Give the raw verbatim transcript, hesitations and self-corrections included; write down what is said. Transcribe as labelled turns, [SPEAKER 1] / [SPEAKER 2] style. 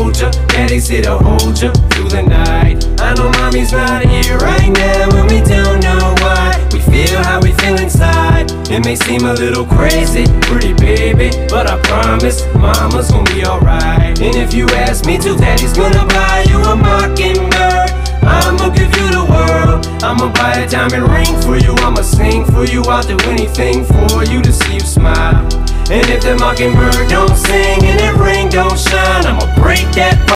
[SPEAKER 1] hold ya, daddy's here to hold ya through the night. I know mommy's not here right now, and we don't know why. We feel how we feel inside. It may seem a little crazy, pretty baby, but I promise mama's gonna be alright. And if you ask me to, daddy's gonna buy you a mockingbird. I'ma give you the world. I'ma buy a diamond ring for you. I'ma sing for you. I'll do anything for you to see you smile. And if the mockingbird don't sing and that ring don't shine, I'ma break that